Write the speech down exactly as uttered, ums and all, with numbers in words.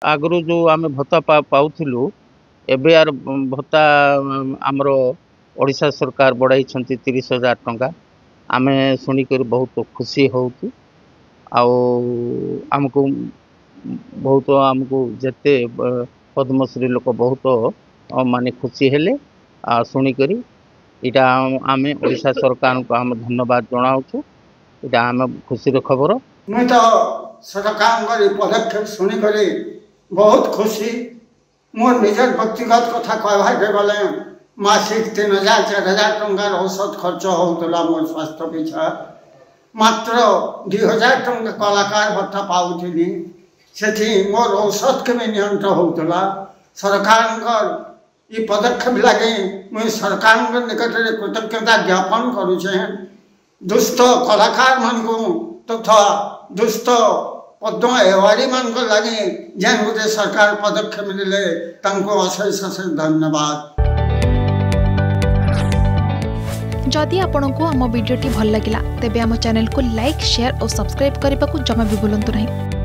आगु जो आम भत्ता पा पाऊलु एबे यार भत्ता आमर ओडिशा सरकार बढ़ाई तीस हजार टंका आम शुणिक बहुत खुशी हो आमको बहुत आमको जिते पद्मश्री लोक बहुत माने खुशी हेले आ शुणिक इटा आम ओडिशा सरकार को आम धन्यवाद जनाऊँ इटा आम खुशी खबर। मुई तो सरकार पदक्षेप शुणिक बहुत खुशी मोर निजर व्यक्तिगत कथा कहवाके गले मासिक तीन हजार चार हजार टंकार औषध खर्च होता मोर स्वास्थ्य पिछा मात्र दुई हजार टंका कलाकार भत्ता पाऊली से मोर औषध के भी नियंत्रण होता सरकार ये पदक्षेप लगे मुझे सरकार निकट में कृतज्ञता ज्ञापन करुचे दुष्ट कलाकार मान को तथा दुष्ट पद्म एवार्डी मान को लगे जेन गोटे सरकार पदक्षेप मिले अशेष अशेष धन्यवाद। जदि आपंक आम भिडी भल लगा तेब आम चैनल को लाइक शेयर और सब्सक्राइब करने को जमा भी भूलु नहीं।